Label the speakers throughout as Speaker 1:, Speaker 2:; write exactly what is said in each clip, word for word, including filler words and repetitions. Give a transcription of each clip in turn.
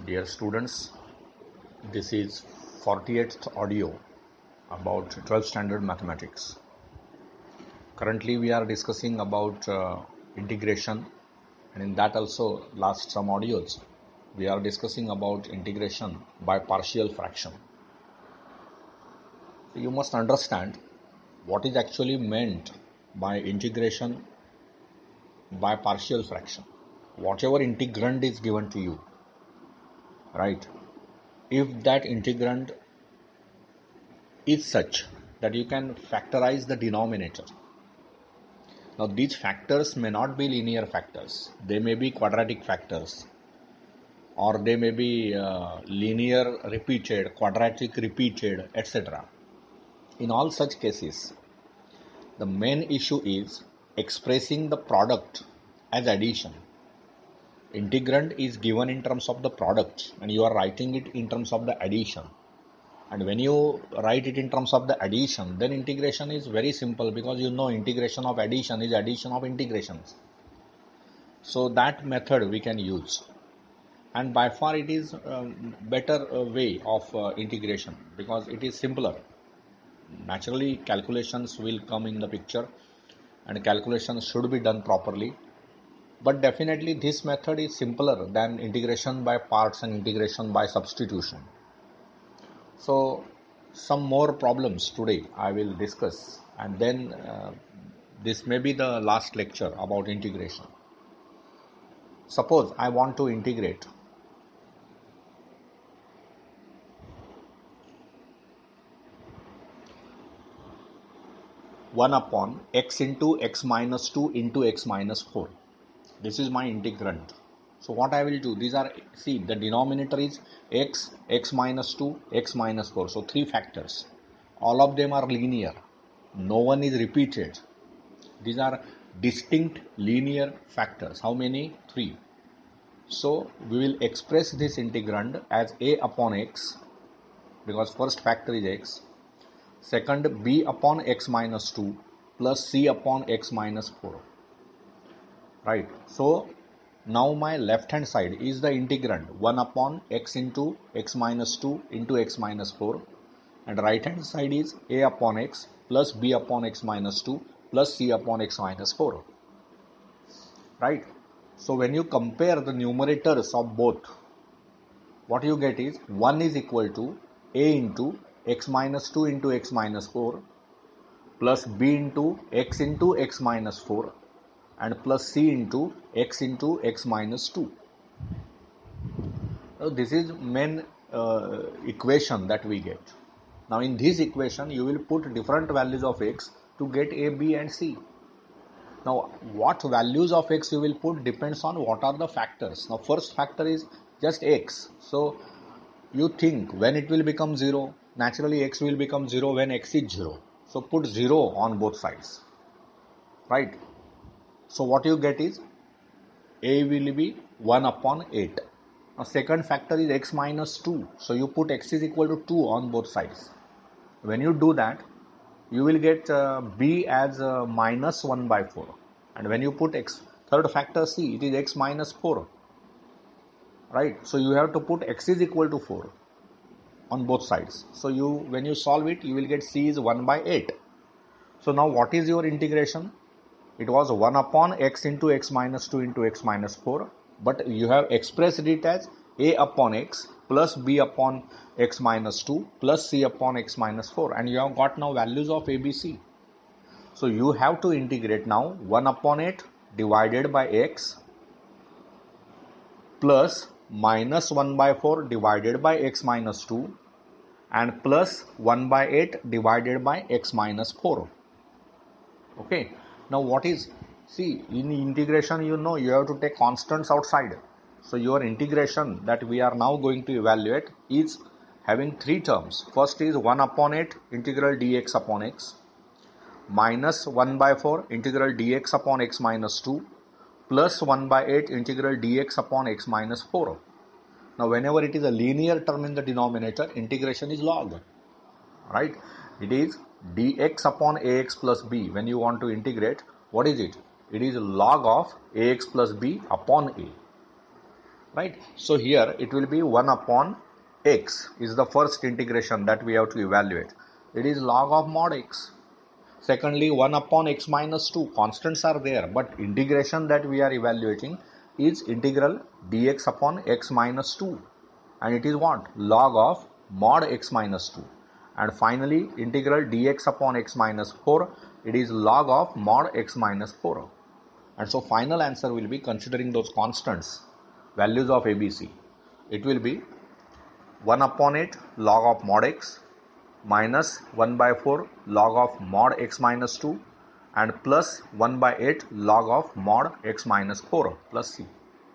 Speaker 1: Dear students, this is forty-eighth audio about twelfth standard mathematics. Currently we are discussing about uh, integration, and in that also last some audios we are discussing about integration by partial fraction. So you must understand what is actually meant by integration by partial fraction. Whatever integrand is given to you, right? If that integrand is such that you can factorize the denominator. Now these factors may not be linear factors. They may be quadratic factors, or they may be uh, linear repeated, quadratic repeated, et cetera. In all such cases, the main issue is expressing the product as addition. Integrand is given in terms of the product and you are writing it in terms of the addition. And when you write it in terms of the addition, then integration is very simple, because you know integration of addition is addition of integrations. So that method we can use. And by far it is a better way of uh, integration, because it is simpler. Naturally calculations will come in the picture and calculations should be done properly. But definitely this method is simpler than integration by parts and integration by substitution. So some more problems today I will discuss, and then uh, this may be the last lecture about integration. Suppose I want to integrate one upon x into x minus two into x minus four. This is my integrand. So what I will do, these are, see, the denominator is x, x minus two, x minus four. So three factors. All of them are linear. No one is repeated. These are distinct linear factors. How many? Three. So we will express this integrand as a upon x, because first factor is x. Second, b upon x minus two plus c upon x minus four. Right. So now my left hand side is the integrand one upon x into x minus two into x minus four, and right hand side is a upon x plus b upon x minus two plus c upon x minus four. Right. So when you compare the numerators of both, what you get is one is equal to a into x minus two into x minus four plus b into x into x minus four and plus c into x into x minus two. So this is main uh, equation that we get. Now in this equation you will put different values of x to get a, b and c. Now what values of x you will put depends on what are the factors. Now first factor is just x. So you think when it will become zero, naturally x will become zero when x is zero. So put zero on both sides. Right. So what you get is a will be one upon eight. Now second factor is x minus two. So you put x is equal to two on both sides. When you do that, you will get uh, b as uh, minus one by four. And when you put x, third factor c, it is x minus four. Right. So you have to put x is equal to four on both sides. So you, when you solve it, you will get c is one by eight. So now what is your integration? It was one upon x into x minus two into x minus four, but you have expressed it as a upon x plus b upon x minus two plus c upon x minus four, and you have got now values of a, b, c. So you have to integrate now one upon eight divided by x plus minus one by four divided by x minus two and plus one by eight divided by x minus four. Okay. Now what is, see, in integration you know you have to take constants outside. So your integration that we are now going to evaluate is having three terms. First is one upon eight integral dx upon x minus one by four integral dx upon x minus two plus one by eight integral dx upon x minus four. Now whenever it is a linear term in the denominator, integration is log. Right. It is dx upon ax plus b. When you want to integrate, what is it? It is log of ax plus b upon a. right? So here it will be one upon x is the first integration that we have to evaluate. It is log of mod x. Secondly, one upon x minus two. Constants are there, but integration that we are evaluating is integral dx upon x minus two. And it is what? Log of mod x minus two. And finally, integral dx upon x minus four. It is log of mod x minus four. And so final answer will be, considering those constants, values of A B C. It will be one upon eight log of mod x minus one by four log of mod x minus two and plus one by eight log of mod x minus four plus c.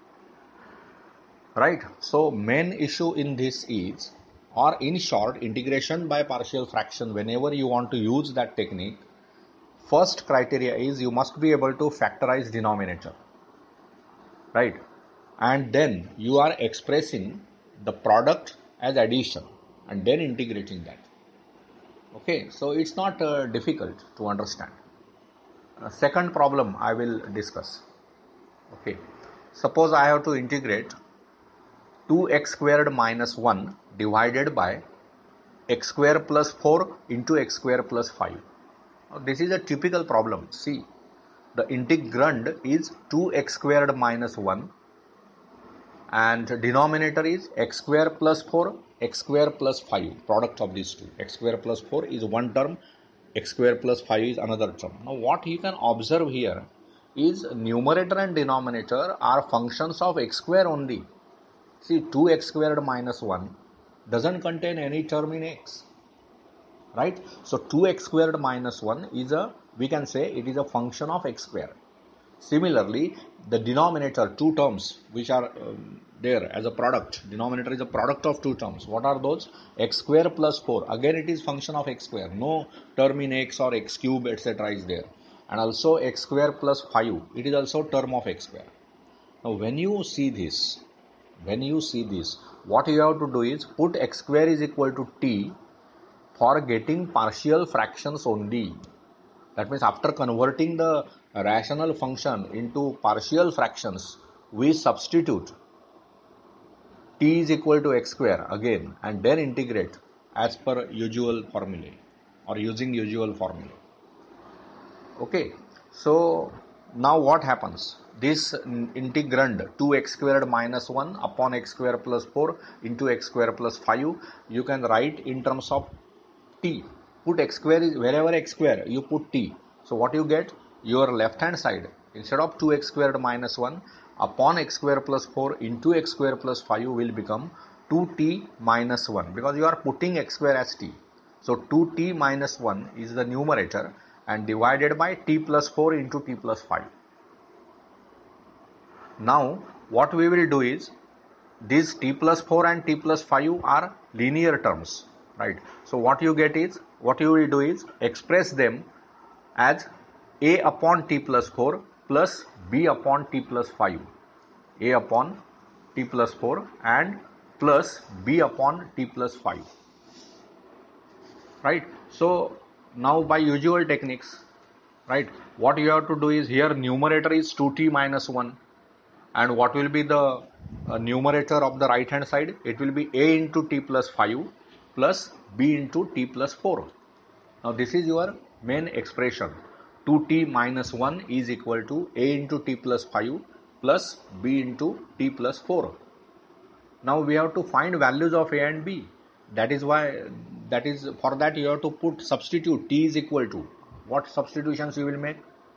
Speaker 1: Right? So main issue in this is, or in short, integration by partial fraction, whenever you want to use that technique, first criteria is you must be able to factorize denominator, right? And then you are expressing the product as addition and then integrating that. Okay, so it's not uh, difficult to understand. Uh, second problem I will discuss. Okay, suppose I have to integrate two x squared minus one divided by x squared plus four into x squared plus five. This is a typical problem. See, the integrand is two x squared minus one and denominator is x squared plus four, x squared plus five, product of these two. X squared plus four is one term, x squared plus five is another term. Now what you can observe here is numerator and denominator are functions of x square only. See, two x squared minus one doesn't contain any term in x. Right? So two x squared minus one is a, we can say it is a function of x square. Similarly, the denominator, two terms which are um, there as a product, denominator is a product of two terms. What are those? X square plus four. Again, it is function of x square. No term in x or x cube, et cetera is there. And also x square plus five. It is also term of x square. Now, when you see this, when you see this, what you have to do is put x square is equal to t for getting partial fractions only. That means after converting the rational function into partial fractions, we substitute t is equal to x square again and then integrate as per usual formula or using usual formula. Okay, so now what happens? This integrand two x squared minus one upon x squared plus four into x squared plus five, you can write in terms of t. Put x square is wherever x square you put t. So what you get? Your left hand side, instead of two x squared minus one upon x square plus four into x square plus five will become two t minus one, because you are putting x square as t. So two t minus one is the numerator and divided by t plus four into t plus five. Now what we will do is, these t plus four and t plus five are linear terms. Right. So what you get is, what you will do is express them as a upon t plus four plus b upon t plus five. A upon t plus four and plus b upon t plus five. Right. So now by usual techniques, right, what you have to do is, here numerator is two t minus one. And what will be the uh, numerator of the right hand side? It will be a into t plus five plus b into t plus four. Now this is your main expression. two t minus one is equal to a into t plus five plus b into t plus four. Now we have to find values of a and b. That is why, that is for that you have to put substitute t is equal to. What substitutions you will make?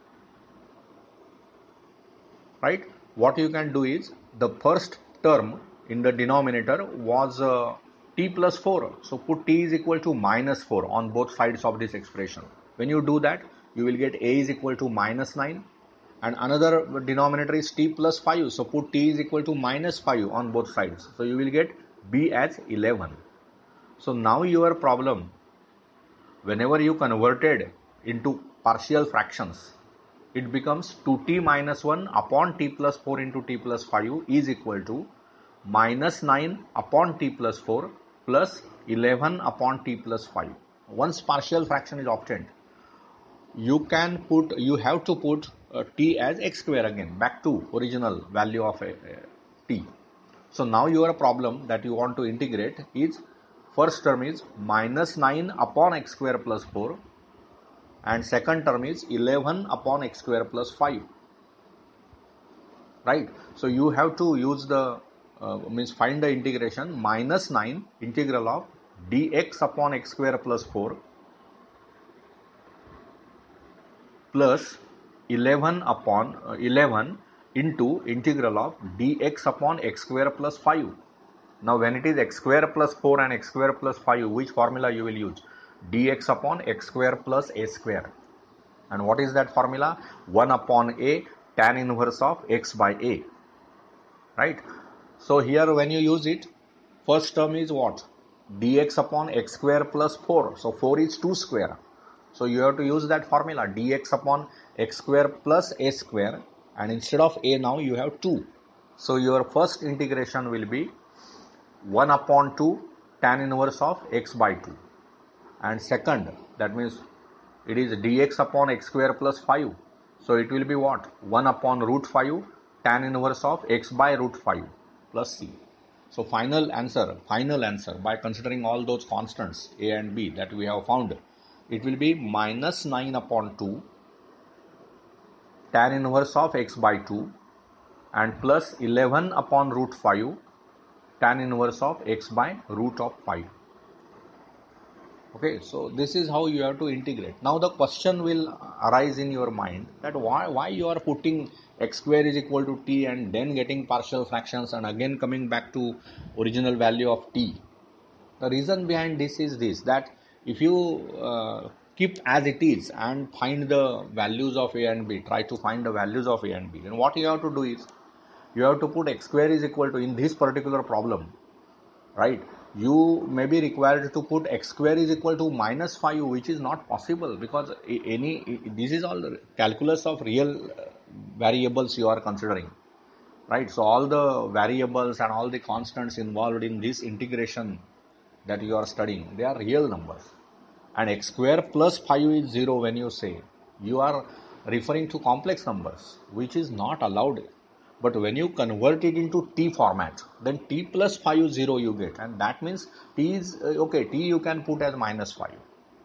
Speaker 1: Right? What you can do is, the first term in the denominator was uh, t plus four. So put t is equal to minus four on both sides of this expression. When you do that, you will get a is equal to minus nine. And another denominator is t plus five. So put t is equal to minus five on both sides. So you will get b as eleven. So now your problem, whenever you converted into partial fractions, it becomes two t minus one upon t plus four into t plus five is equal to minus nine upon t plus four plus eleven upon t plus five. Once partial fraction is obtained, you can put, you have to put uh, t as x square again, back to original value of a, a t. So now your problem that you want to integrate is, first term is minus nine upon x square plus four, and second term is eleven upon x square plus five, right? So you have to use the uh, means find the integration minus nine integral of dx upon x square plus four plus eleven upon uh, eleven into integral of dx upon x square plus five. Now when it is x square plus four and x square plus five, which formula you will use? Dx upon x square plus a square. And what is that formula? one upon a tan inverse of x by a, right? So here when you use it, first term is what? Dx upon x square plus four. So four is two square. So you have to use that formula, dx upon x square plus a square, and instead of a now you have two. So your first integration will be one upon two tan inverse of x by two, and second, that means it is dx upon x square plus five, so it will be what? one upon root five tan inverse of x by root five plus c. So final answer, final answer by considering all those constants a and b that we have found, it will be minus nine upon two tan inverse of x by two and plus eleven upon root five tan inverse of x by root of five. Okay, so this is how you have to integrate. Now the question will arise in your mind that why why you are putting x square is equal to t and then getting partial fractions and again coming back to original value of t. The reason behind this is this, that if you uh, keep as it is and find the values of a and b, try to find the values of a and b, then what you have to do is you have to put x square is equal to, in this particular problem, right, you may be required to put x square is equal to minus five, which is not possible because any this is all calculus of real variables you are considering, right? So all the variables and all the constants involved in this integration that you are studying, they are real numbers, and x square plus five is zero. When you say, you are referring to complex numbers, which is not allowed. But when you convert it into t format, then t plus five is zero you get, and that means t is uh, okay, t you can put as minus five,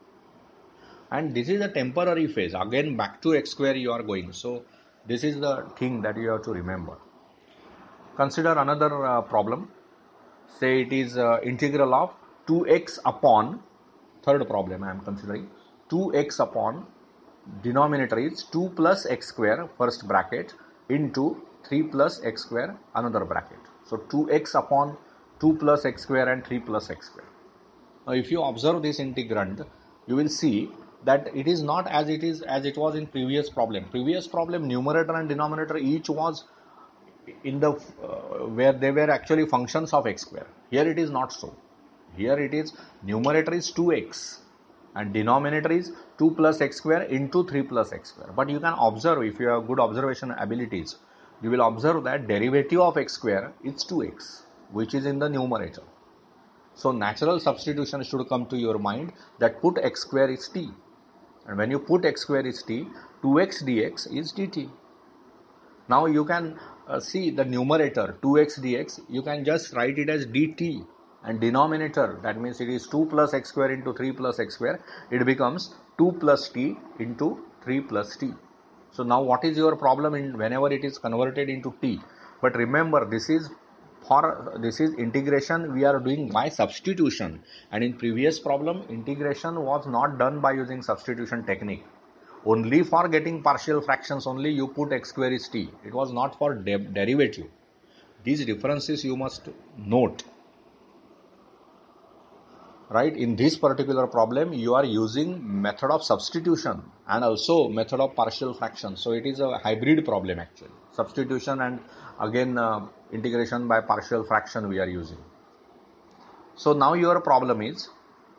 Speaker 1: and this is a temporary phase. Again back to x square you are going. So this is the thing that you have to remember. Consider another uh, problem. Say it is uh, integral of two x upon, third problem I am considering, two x upon, denominator is two plus x square first bracket into three plus x square another bracket. So two x upon two plus x square and three plus x square. Now if you observe this integrand, you will see that it is not as it is as it was in previous problem. Previous problem, numerator and denominator each was in the uh, where they were actually functions of x square. Here it is not so. Here it is numerator is two x and denominator is two plus x square into three plus x square. But you can observe, if you have good observation abilities, you will observe that derivative of x square is two x, which is in the numerator. So natural substitution should come to your mind that put x square is t, and when you put x square is t, two x dx is dt. Now you can uh, see the numerator two x dx, you can just write it as dt, and denominator, that means it is two plus x square into three plus x square, it becomes two plus t into three plus t. So now what is your problem in whenever it is converted into t? But remember, this is for this is integration we are doing by substitution, and in previous problem integration was not done by using substitution technique. Only for getting partial fractions only you put x square is t. It was not for de derivative. These differences you must note. Right, in this particular problem you are using method of substitution and also method of partial fraction. So it is a hybrid problem actually. Substitution and again uh, integration by partial fraction we are using. So now your problem is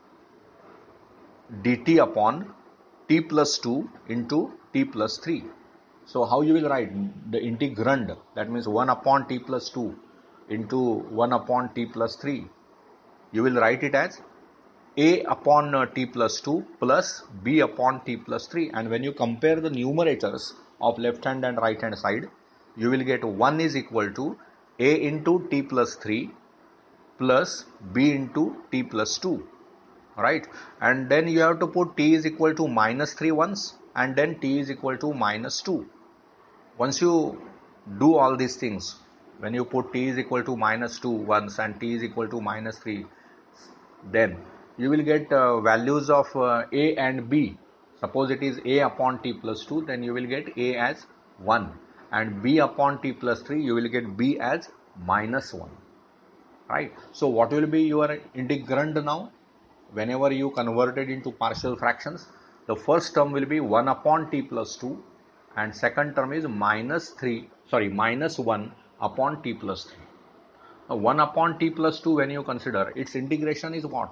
Speaker 1: dt upon t plus two into t plus three. So how you will write the integrand, that means one upon t plus two into one upon t plus three. You will write it as a upon uh, t plus two plus b upon t plus three, and when you compare the numerators of left hand and right hand side, you will get one is equal to a into t plus three plus b into t plus two, right? And then you have to put t is equal to minus three once and then t is equal to minus two. Once you do all these things, when you put t is equal to minus two once and t is equal to minus three, then you will get uh, values of uh, a and b. Suppose it is a upon t plus two, then you will get a as one, and b upon t plus three, you will get b as minus one, right? So what will be your integrand now? Whenever you convert it into partial fractions, the first term will be one upon t plus two and second term is minus three, sorry, minus one upon t plus three. Now one upon t plus two, when you consider, its integration is what?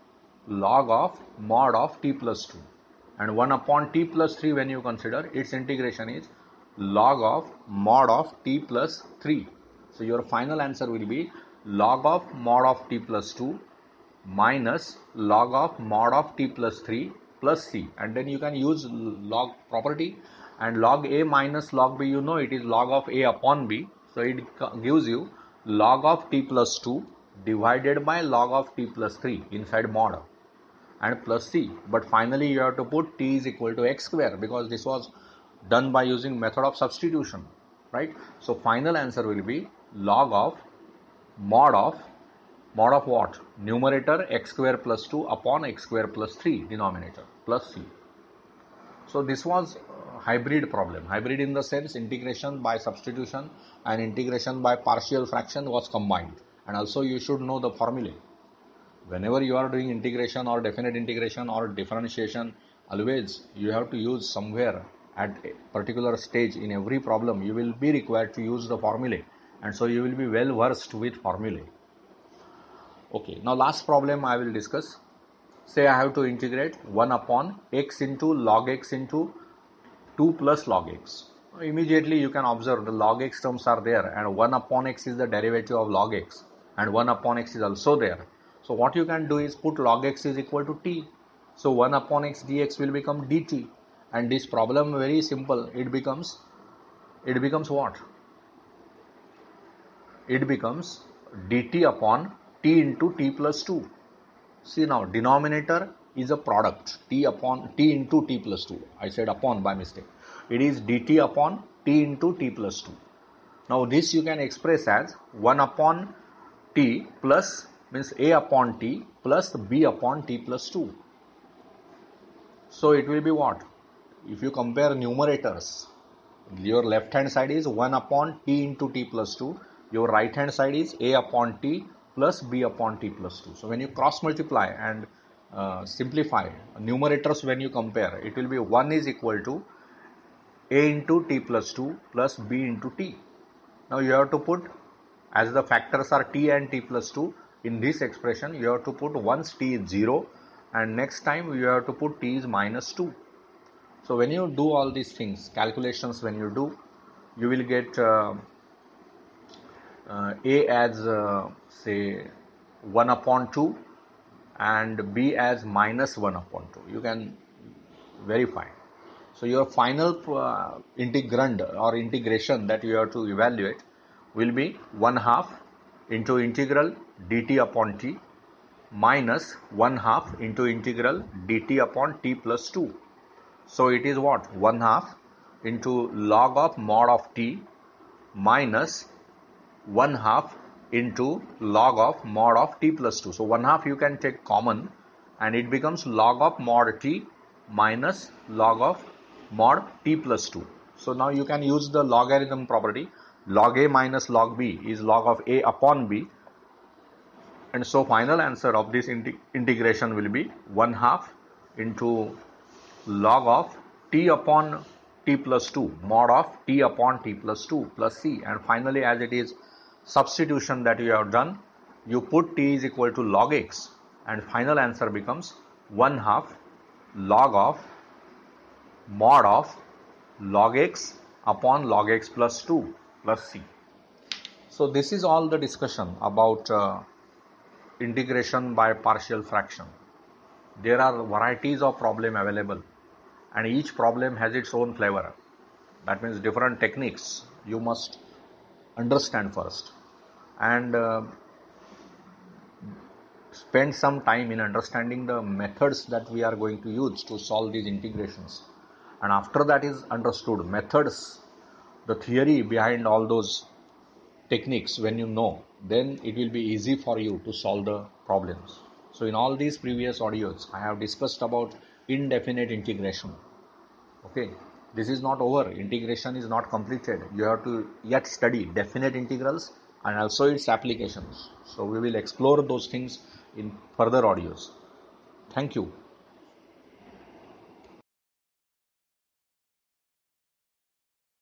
Speaker 1: Log of mod of t plus two. And one upon t plus three, when you consider, its integration is log of mod of t plus three. So your final answer will be log of mod of t plus two minus log of mod of t plus three plus c, and then you can use log property, and log a minus log b, you know it is log of a upon b, so it gives you log of t plus two divided by log of t plus three inside mod and plus c. But finally you have to put t is equal to x square because this was done by using method of substitution, right? So final answer will be log of mod of mod of what? Numerator x square plus two upon x square plus three, denominator plus c. So this was hybrid problem. Hybrid in the sense integration by substitution and integration by partial fraction was combined. And also you should know the formulae. Whenever you are doing integration or definite integration or differentiation, always you have to use somewhere at a particular stage in every problem, you will be required to use the formulae. And so you will be well versed with formulae. Okay, now last problem I will discuss. Say I have to integrate one upon x into log x into two plus log x. Immediately you can observe the log x terms are there and one upon x is the derivative of log x and one upon x is also there. So what you can do is put log x is equal to t. So one upon x dx will become dt, and this problem very simple. It becomes, it becomes what? It becomes dt upon t into t plus two. See now, denominator is a product, t upon t into t plus two. I said upon by mistake. It is dt upon t into t plus two. Now this you can express as one upon t plus, means a upon t plus b upon t plus two. So it will be what? If you compare numerators, your left hand side is one upon t into t plus two. Your right hand side is a upon t plus b upon t plus two. So when you cross multiply and uh, simplify numerators, when you compare, it will be one is equal to a into t plus two plus b into t. Now you have to put, as the factors are t and t plus two, in this expression you have to put once t is zero and next time you have to put t is minus two. So when you do all these things, calculations when you do, you will get uh, uh, a as uh, say one upon two and b as minus one upon two. You can verify. So your final uh, integrand or integration that you have to evaluate will be one half into integral dt upon t minus one half into integral dt upon t plus two. So it is what? one half into log of mod of t minus one half into log of mod of t plus two. So one half you can take common and it becomes log of mod t minus log of mod t plus two. So now you can use the logarithm property. Log a minus log b is log of a upon b. And so final answer of this integration will be one half into log of t upon t plus two, mod of t upon t plus two plus c. And finally, as it is substitution that you have done, you put t is equal to log x and final answer becomes one half log of mod of log x upon log x plus two plus c. So this is all the discussion about uh, integration by partial fraction. There are varieties of problem available and each problem has its own flavor. That means different techniques you must understand first. and uh, spend some time in understanding the methods that we are going to use to solve these integrations. And after that is understood, methods, the theory behind all those techniques, when you know, then it will be easy for you to solve the problems. So in all these previous audios, I have discussed about indefinite integration. Okay, this is not over. Integration is not completed. You have to yet study definite integrals and also its applications. So we will explore those things in further audios. Thank you.